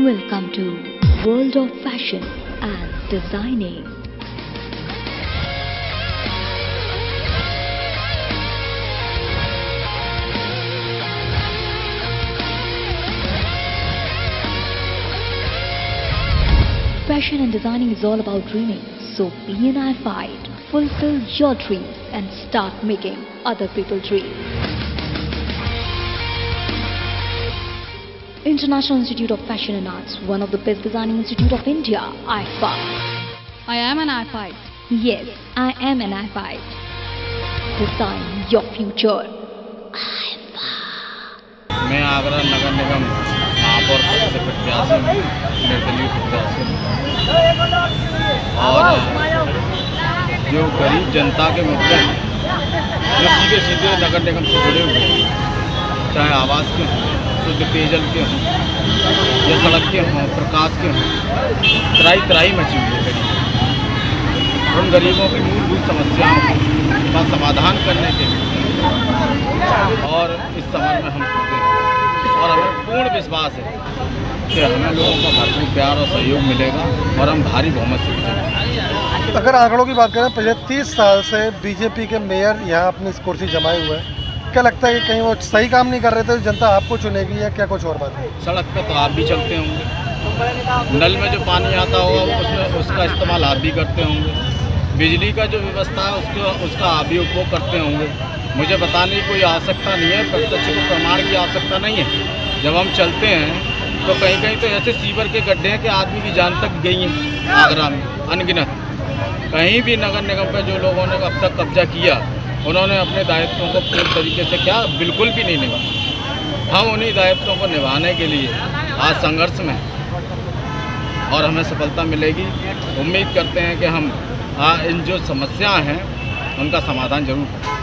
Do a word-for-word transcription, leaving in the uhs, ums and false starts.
Welcome to World of Fashion and Designing. Fashion and designing is all about dreaming, so be an I-Fight, fulfill your dreams and start making other people dream. International Institute of Fashion and Arts, one of the best designing institute of India, I-Fight. I am an I-Fight. Yes, I am an I-Fight. Design your future. I-Fight. मैं आगरा नगर निगम महापौर पद से प्रत्याशी हूँ, निर्दलीय प्रत्याशी हूँ और जो गरीब जनता के मुद्दे हैं जो सीधे सीधे नगर निगम से जुड़े हुए हैं, चाहे आवास के हों, शुद्ध पेयजल के हों या सड़क के हों, प्रकाश के हों, त्राही त्राही मची हुई है गरीब। उन गरीबों की मूलभूत समस्याओं का समाधान करने के लिए और इस समर में हम जुटे हैं और हमें पूर्ण विश्वास है कि हमें लोगों का भरपूर प्यार और सहयोग मिलेगा और हम भारी बहुमत से जीतेंगे। अगर आंकड़ों की बात करें, पिछले तीस साल से बीजेपी के मेयर यहाँ अपनी कुर्सी जमाए हुए हैं, क्या लगता है कि कहीं वो सही काम नहीं कर रहे थे, जनता आपको चुनेगी या क्या कुछ और बात है? सड़क पर तो आप भी चलते होंगे, नल में जो पानी आता होगा उसमें उसका इस्तेमाल आप भी करते होंगे, बिजली का जो व्यवस्था है उसको उसका आप भी उपयोग करते होंगे। मुझे बताने की कोई आवश्यकता नहीं है, प्रत्यक्ष को प्रमाण की आवश्यकता नहीं है। जब हम चलते हैं तो कहीं कहीं तो ऐसे सीवर के गड्ढे हैं कि आदमी की जान तक गई है आगरा में अनगिनत। कहीं भी नगर निगम पर जो लोगों ने अब तक कब्जा किया उन्होंने अपने दायित्वों को पूर्ण तरीके से क्या बिल्कुल भी नहीं निभाया। हम उन्हीं दायित्वों को निभाने के लिए आज संघर्ष में और हमें सफलता मिलेगी। उम्मीद करते हैं कि हम इन जो समस्याएं हैं उनका समाधान जरूर करें।